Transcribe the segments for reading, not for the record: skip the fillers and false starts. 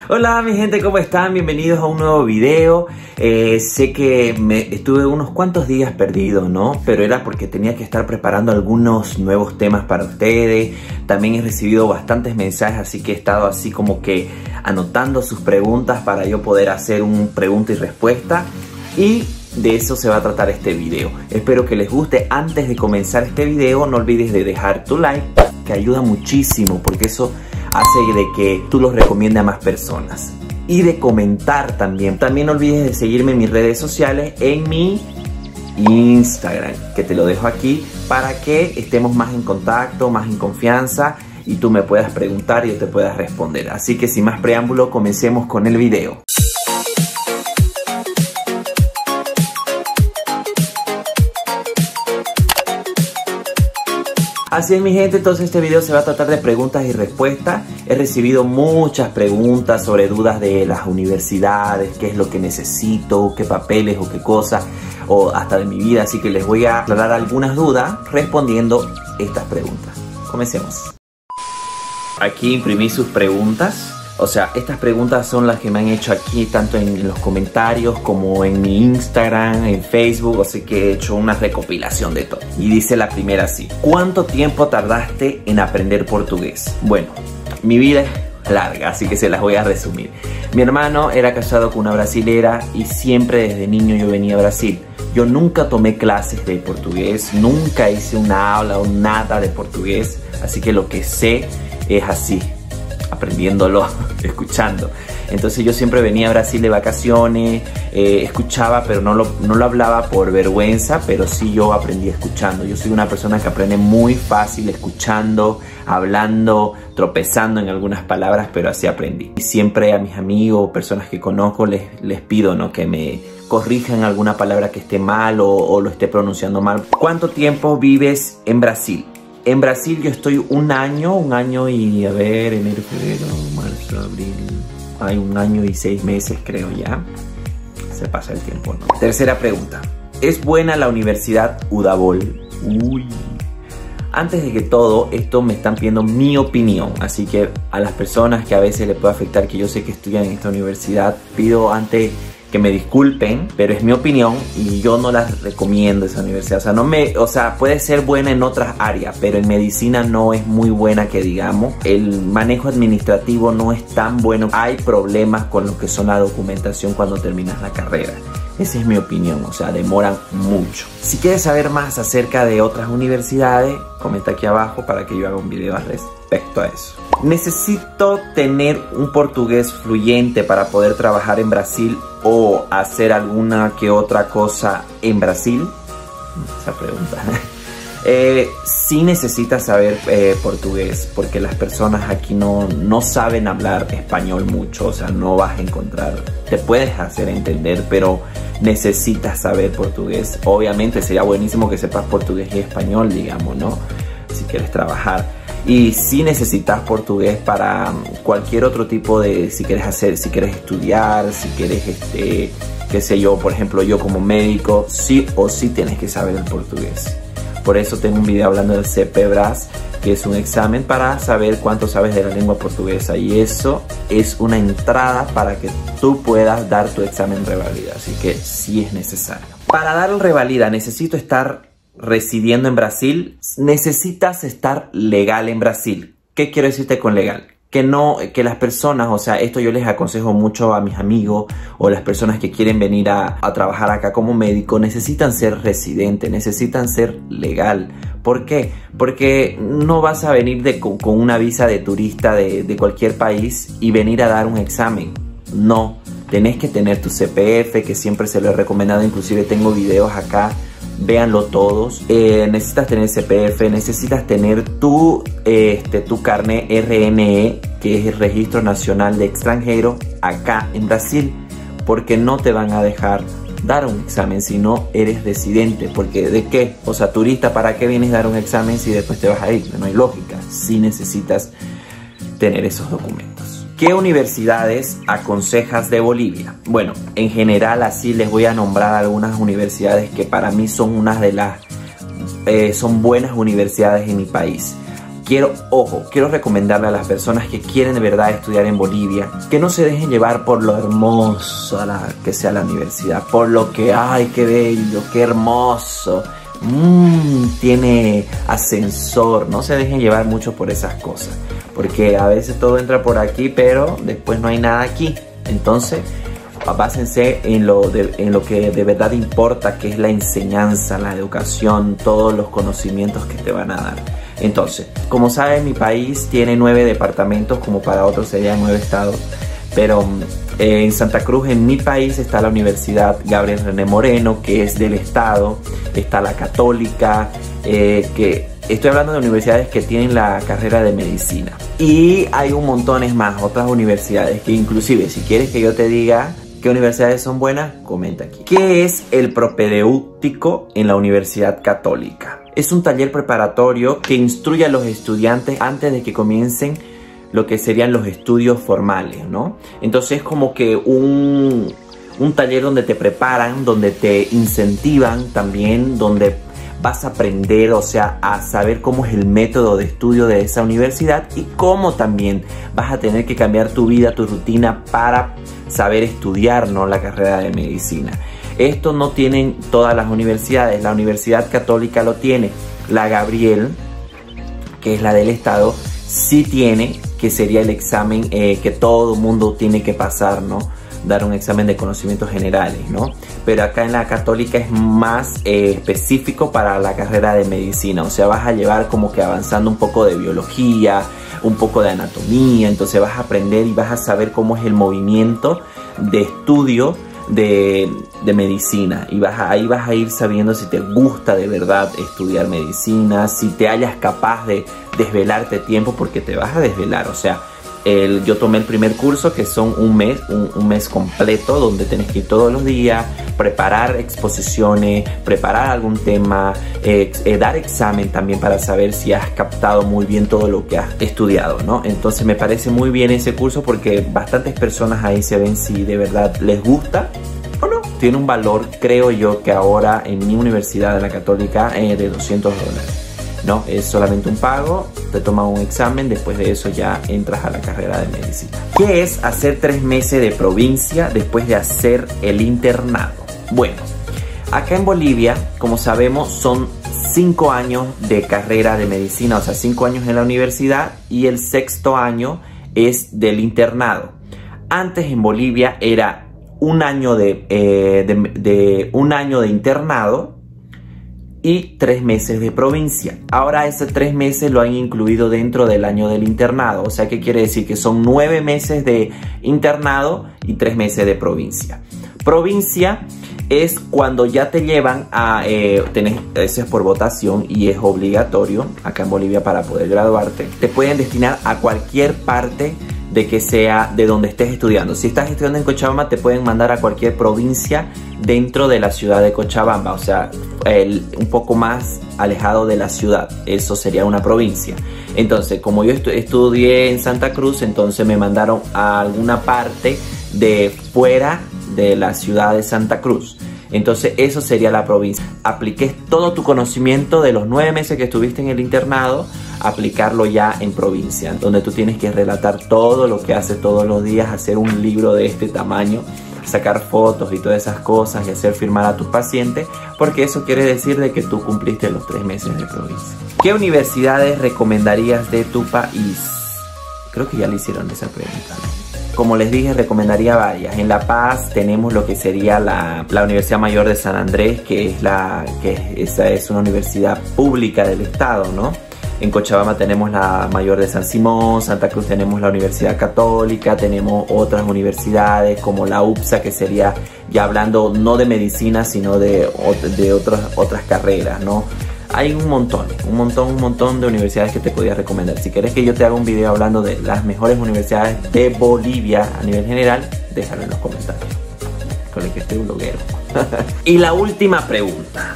Hola mi gente, ¿cómo están? Bienvenidos a un nuevo video. Sé que estuve unos cuantos días perdido, ¿no? Pero era porque tenía que estar preparando algunos nuevos temas para ustedes. También he recibido bastantes mensajes, así que he estado así como que anotando sus preguntas para yo poder hacer un pregunta y respuesta. Y de eso se va a tratar este video. Espero que les guste. Antes de comenzar este video, no olvides de dejar tu like, que ayuda muchísimo, porque eso hace de que tú los recomiendes a más personas. Y de comentar también. También no olvides de seguirme en mis redes sociales, en mi Instagram, que te lo dejo aquí, para que estemos más en contacto, más en confianza, y tú me puedas preguntar y yo te pueda responder. Así que sin más preámbulo, comencemos con el video. Así es mi gente, entonces este video se va a tratar de preguntas y respuestas. He recibido muchas preguntas sobre dudas de las universidades, qué es lo que necesito, qué papeles o qué cosas, o hasta de mi vida. Así que les voy a aclarar algunas dudas respondiendo estas preguntas. Comencemos. Aquí imprimí sus preguntas. O sea, estas preguntas son las que me han hecho aquí, tanto en los comentarios como en mi Instagram, en Facebook. Así que he hecho una recopilación de todo. Y dice la primera así: ¿cuánto tiempo tardaste en aprender portugués? Bueno, mi vida es larga, así que se las voy a resumir. Mi hermano era casado con una brasilera y siempre desde niño yo venía a Brasil. Yo nunca tomé clases de portugués, nunca hice una aula o nada de portugués. Así que lo que sé es así, aprendiéndolo, escuchando. Entonces yo siempre venía a Brasil de vacaciones, escuchaba, pero no lo hablaba por vergüenza, pero sí yo aprendí escuchando. Yo soy una persona que aprende muy fácil escuchando, hablando, tropezando en algunas palabras, pero así aprendí. Y siempre a mis amigos, personas que conozco, les pido, ¿no?, que me corrijan alguna palabra que esté mal o lo esté pronunciando mal. ¿Cuánto tiempo vives en Brasil? En Brasil yo estoy un año y a ver, enero, febrero, marzo, abril. Hay 1 año y 6 meses creo ya. Se pasa el tiempo, ¿no? Tercera pregunta. ¿Es buena la Universidad Udavol? Uy. Antes de que todo esto me están pidiendo mi opinión. Así que a las personas que a veces les puede afectar, que yo sé que estudian en esta universidad, pido antes que me disculpen, pero es mi opinión y yo no las recomiendo esa universidad. O sea, puede ser buena en otras áreas, pero en medicina no es muy buena que digamos. El manejo administrativo no es tan bueno. Hay problemas con lo que son la documentación cuando terminas la carrera. Esa es mi opinión, o sea, demoran mucho. Si quieres saber más acerca de otras universidades, comenta aquí abajo para que yo haga un video al respecto a eso. ¿Necesito tener un portugués fluyente para poder trabajar en Brasil o hacer alguna que otra cosa en Brasil? Esa pregunta. Sí necesitas saber portugués, porque las personas aquí no saben hablar español mucho. O sea, no vas a encontrar, te puedes hacer entender, pero necesitas saber portugués. Obviamente sería buenísimo que sepas portugués y español, digamos, ¿no?, si quieres trabajar. Y sí necesitas portugués para cualquier otro tipo de, si quieres estudiar, si quieres, qué sé yo, por ejemplo, yo como médico, sí o sí tienes que saber el portugués. Por eso tengo un video hablando del CPBRAS, que es un examen para saber cuánto sabes de la lengua portuguesa. Y eso es una entrada para que tú puedas dar tu examen revalida. Así que sí es necesario. Para dar el revalida necesito estar residiendo en Brasil. Necesitas estar legal en Brasil. ¿Qué quiero decirte con legal? Que las personas, o sea, esto yo les aconsejo mucho a mis amigos o las personas que quieren venir a trabajar acá como médico, necesitan ser residentes, necesitan ser legal. ¿Por qué? Porque no vas a venir con una visa de turista de cualquier país y venir a dar un examen. No, tenés que tener tu CPF, que siempre se lo he recomendado, inclusive tengo videos acá. Véanlo todos. Necesitas tener CPF, necesitas tener tu carnet RNE, que es el Registro Nacional de Extranjeros, acá en Brasil, porque no te van a dejar dar un examen si no eres residente. Porque ¿de qué? O sea, turista, ¿para qué vienes a dar un examen si después te vas a ir? No hay lógica. Sí necesitas tener esos documentos. ¿Qué universidades aconsejas de Bolivia? Bueno, en general así les voy a nombrar algunas universidades que para mí son unas de las son buenas universidades en mi país. quiero recomendarle a las personas que quieren de verdad estudiar en Bolivia, que no se dejen llevar por lo hermoso que sea la universidad, por lo que, ay, qué bello, qué hermoso, tiene ascensor. No se dejen llevar mucho por esas cosas, porque a veces todo entra por aquí, pero después no hay nada aquí. Entonces, básense en lo que de verdad importa, que es la enseñanza, la educación, todos los conocimientos que te van a dar. Entonces, como saben, mi país tiene 9 departamentos, como para otros serían 9 estados. Pero en Santa Cruz, en mi país, está la Universidad Gabriel René Moreno, que es del estado. Está la Católica, que estoy hablando de universidades que tienen la carrera de medicina. Y hay un montón más, otras universidades que inclusive, si quieres que yo te diga qué universidades son buenas, comenta aquí. ¿Qué es el propedéutico en la Universidad Católica? Es un taller preparatorio que instruye a los estudiantes antes de que comiencen lo que serían los estudios formales, ¿no? Entonces es como que un taller donde te preparan, donde te incentivan también, donde vas a aprender, o sea, a saber cómo es el método de estudio de esa universidad y cómo también vas a tener que cambiar tu vida, tu rutina para saber estudiar, ¿no?, la carrera de medicina. Esto no tienen todas las universidades. La Universidad Católica lo tiene. La Gabriel, que es la del estado, sí tiene, que sería el examen que todo mundo tiene que pasar, ¿no? Dar un examen de conocimientos generales, ¿no? Pero acá en la Católica es más específico para la carrera de medicina. O sea, vas a llevar como que avanzando un poco de biología, un poco de anatomía. Entonces vas a aprender y vas a saber cómo es el movimiento de estudio de medicina, y ahí vas a ir sabiendo si te gusta de verdad estudiar medicina, si te hallas capaz de desvelarte tiempo, porque te vas a desvelar. O sea, yo tomé el primer curso, que son un mes completo, donde tenés que ir todos los días, preparar exposiciones, preparar algún tema, dar examen también para saber si has captado muy bien todo lo que has estudiado, ¿no? Entonces me parece muy bien ese curso, porque bastantes personas ahí se ven si de verdad les gusta o no. Tiene un valor, creo yo, que ahora en mi universidad, en la Católica, de $200. No, es solamente un pago, te toman un examen, después de eso ya entras a la carrera de medicina. ¿Qué es hacer 3 meses de provincia después de hacer el internado? Bueno, acá en Bolivia, como sabemos, son 5 años de carrera de medicina, o sea, 5 años en la universidad, y el 6º año es del internado. Antes en Bolivia era un año de internado y 3 meses de provincia. Ahora esos 3 meses lo han incluido dentro del año del internado. O sea, ¿qué quiere decir? Que son 9 meses de internado y 3 meses de provincia. Provincia es cuando ya te llevan a... eso es por votación y es obligatorio acá en Bolivia para poder graduarte. Te pueden destinar a cualquier parte de que sea de donde estés estudiando. Si estás estudiando en Cochabamba, te pueden mandar a cualquier provincia dentro de la ciudad de Cochabamba, o sea, un poco más alejado de la ciudad. Eso sería una provincia. Entonces, como yo estudié en Santa Cruz, entonces me mandaron a alguna parte de fuera de la ciudad de Santa Cruz. Entonces eso sería la provincia. Apliques todo tu conocimiento de los 9 meses que estuviste en el internado, aplicarlo ya en provincia, donde tú tienes que relatar todo lo que haces todos los días, hacer un libro de este tamaño, sacar fotos y todas esas cosas y hacer firmar a tus pacientes, porque eso quiere decir de que tú cumpliste los 3 meses de provincia. ¿Qué universidades recomendarías de tu país? Creo que ya le hicieron esa pregunta, ¿no? Como les dije, recomendaría varias. En La Paz tenemos lo que sería la Universidad Mayor de San Andrés, esa es una universidad pública del estado, ¿no? En Cochabamba tenemos la Mayor de San Simón, Santa Cruz tenemos la Universidad Católica, tenemos otras universidades como la UPSA, que sería ya hablando no de medicina, sino de otras carreras, ¿no? Hay un montón de universidades que te podría recomendar. Si quieres que yo te haga un video hablando de las mejores universidades de Bolivia a nivel general, déjalo en los comentarios, con el que esté bloguero. Y la última pregunta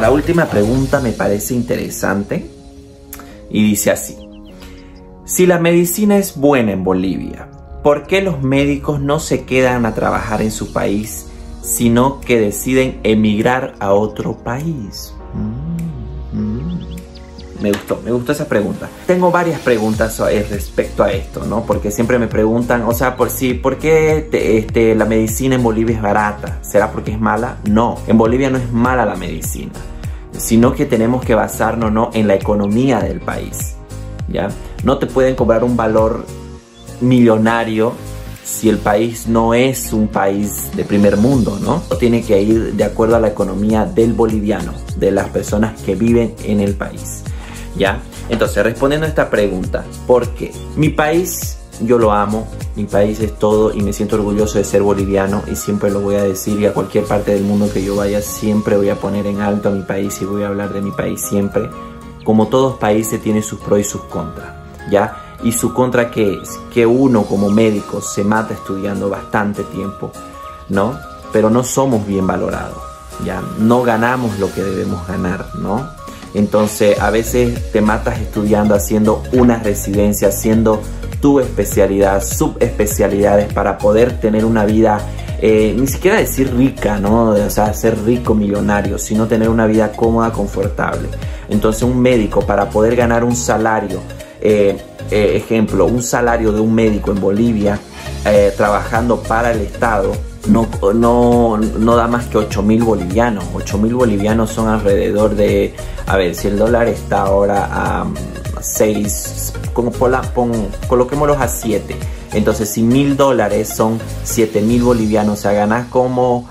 me parece interesante y dice así: si la medicina es buena en Bolivia, ¿por qué los médicos no se quedan a trabajar en su país, sino que deciden emigrar a otro país? me gustó esa pregunta. Tengo varias preguntas respecto a esto, ¿no? Porque siempre me preguntan, o sea, ¿por qué la medicina en Bolivia es barata? ¿Será porque es mala? No, en Bolivia no es mala la medicina, sino que tenemos que basarnos, ¿no?, en la economía del país, ¿ya? No te pueden cobrar un valor millonario si el país no es un país de primer mundo, ¿no? Tiene que ir de acuerdo a la economía del boliviano, de las personas que viven en el país, ¿ya? Entonces, respondiendo a esta pregunta, ¿por qué? Mi país, yo lo amo, mi país es todo y me siento orgulloso de ser boliviano y siempre lo voy a decir, y a cualquier parte del mundo que yo vaya siempre voy a poner en alto a mi país y voy a hablar de mi país siempre. Como todos países tiene sus pros y sus contras, ¿ya? Y su contra, que es que uno como médico se mata estudiando bastante tiempo, ¿no? Pero no somos bien valorados, ¿ya? No ganamos lo que debemos ganar, ¿no? Entonces a veces te matas estudiando, haciendo una residencia, haciendo tu especialidad, subespecialidades para poder tener una vida, ni siquiera decir rica, ¿no? O sea, ser rico, millonario, sino tener una vida cómoda, confortable. Entonces un médico, para poder ganar un salario, ejemplo, un salario de un médico en Bolivia trabajando para el Estado, no da más que 8.000 bolivianos. 8.000 bolivianos son alrededor de, a ver, si el dólar está ahora a 6, coloquémoslos a 7. Entonces, si $1.000 son 7.000 bolivianos, o sea, ganas como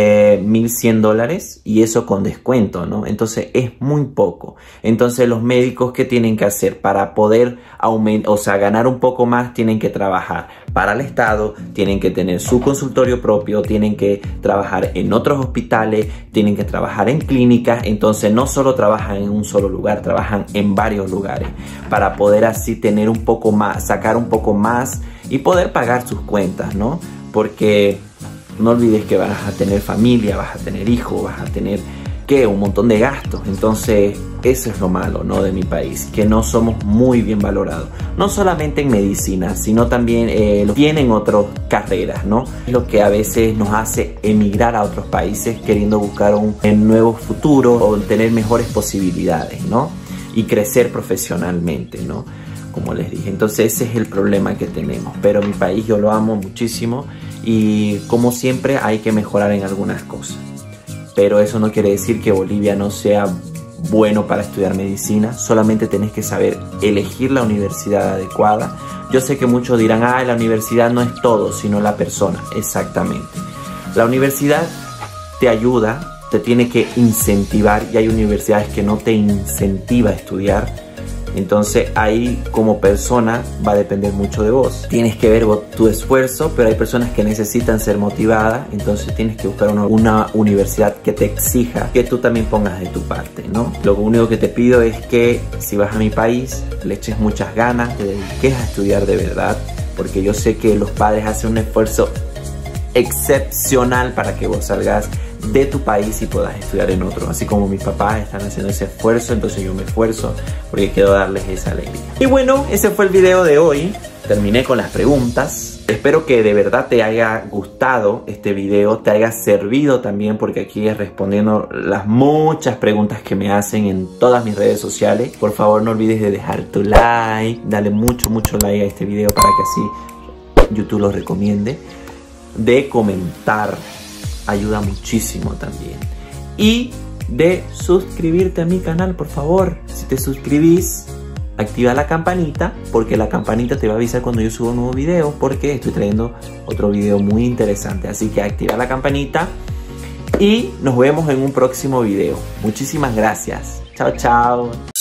$1.100, y eso con descuento, ¿no? Entonces es muy poco. Entonces los médicos, ¿qué tienen que hacer? Para poder aumentar, o sea, ganar un poco más, tienen que trabajar para el Estado, tienen que tener su consultorio propio, tienen que trabajar en otros hospitales, tienen que trabajar en clínicas. Entonces no solo trabajan en un solo lugar, trabajan en varios lugares para poder así tener un poco más, sacar un poco más y poder pagar sus cuentas, ¿no? Porque no olvides que vas a tener familia, vas a tener hijos, vas a tener, ¿qué?, un montón de gastos. Entonces, eso es lo malo, ¿no?, de mi país, que no somos muy bien valorados. No solamente en medicina, sino también tienen otras carreras, ¿no? Es lo que a veces nos hace emigrar a otros países queriendo buscar un nuevo futuro o tener mejores posibilidades, ¿no? Y crecer profesionalmente, ¿no? Como les dije. Entonces ese es el problema que tenemos. Pero mi país yo lo amo muchísimo y como siempre hay que mejorar en algunas cosas. Pero eso no quiere decir que Bolivia no sea bueno para estudiar medicina. Solamente tenés que saber elegir la universidad adecuada. Yo sé que muchos dirán, la universidad no es todo, sino la persona. Exactamente. La universidad te ayuda, te tiene que incentivar, y hay universidades que no te incentiva a estudiar. Entonces ahí como persona va a depender mucho de vos. Tienes que ver tu esfuerzo, pero hay personas que necesitan ser motivadas. Entonces tienes que buscar una universidad que te exija que tú también pongas de tu parte, ¿no? Lo único que te pido es que si vas a mi país le eches muchas ganas, te dediques a estudiar de verdad, porque yo sé que los padres hacen un esfuerzo excepcional para que vos salgas de tu país y puedas estudiar en otro. Así como mis papás están haciendo ese esfuerzo, entonces yo me esfuerzo porque quiero darles esa alegría. Y bueno, ese fue el video de hoy. Terminé con las preguntas. Espero que de verdad te haya gustado este video, te haya servido también, porque aquí es respondiendo las muchas preguntas que me hacen en todas mis redes sociales. Por favor, no olvides de dejar tu like, dale mucho like a este video para que así YouTube lo recomiende. De comentar, ayuda muchísimo también. Y de suscribirte a mi canal, por favor. Si te suscribís, activa la campanita, porque la campanita te va a avisar cuando yo subo un nuevo video, porque estoy trayendo otro video muy interesante. Así que activa la campanita y nos vemos en un próximo video. Muchísimas gracias. Chao, chao.